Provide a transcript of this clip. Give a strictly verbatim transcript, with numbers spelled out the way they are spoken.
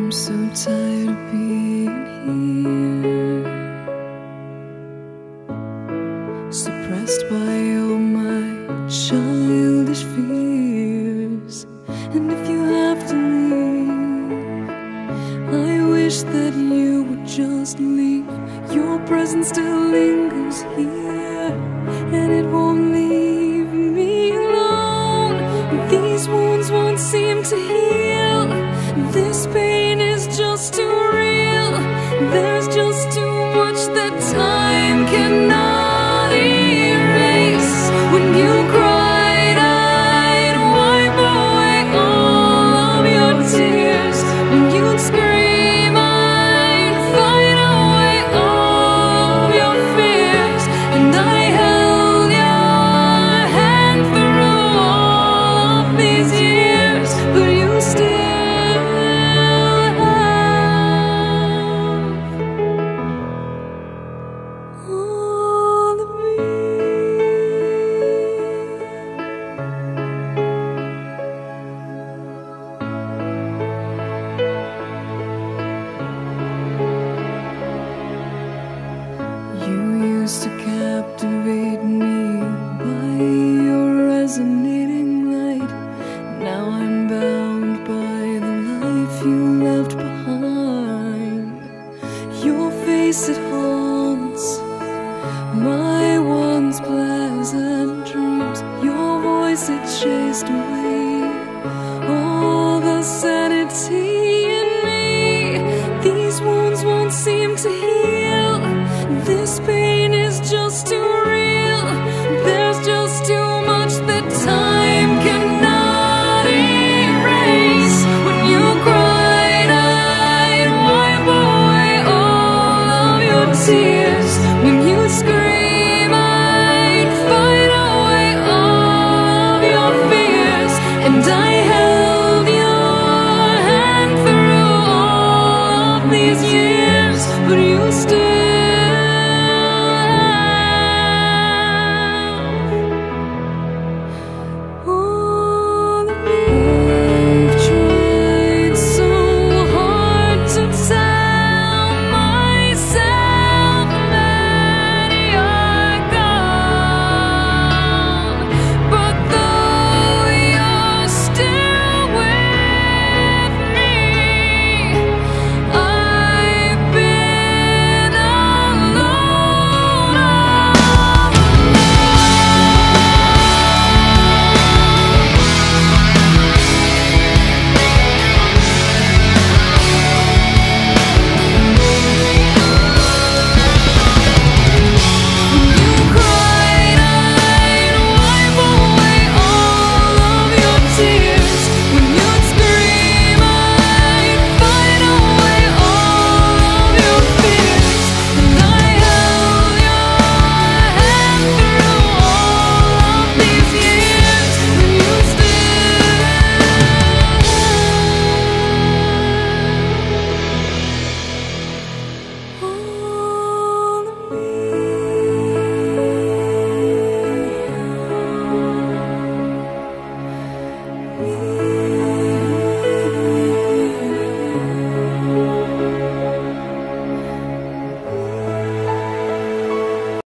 I'm so tired of being here, suppressed by all my childish fears. And if you have to leave, I wish that you would just leave. Your presence still lingers here, and it won't leave me alone. These wounds won't seem to heal. This pain is just too real. There's just too much that time cannot erase. When you cried, I'd wipe away all of your tears. When you'd scream, I'd fight away all of your fears. And I held your hand through all of these years, but you still to captivate me by your resonating light. Now I'm bound by the life you left behind. Your face, it haunts my once pleasant dreams. Your voice, it chased away all the sanity in me. These wounds won't seem to heal. This pain is just too real. There's just too much that time cannot erase. When you cried, I'd wipe away all of your tears. When you scream, I'd fight away all of your fears. And I held your hand through all of these years, but you still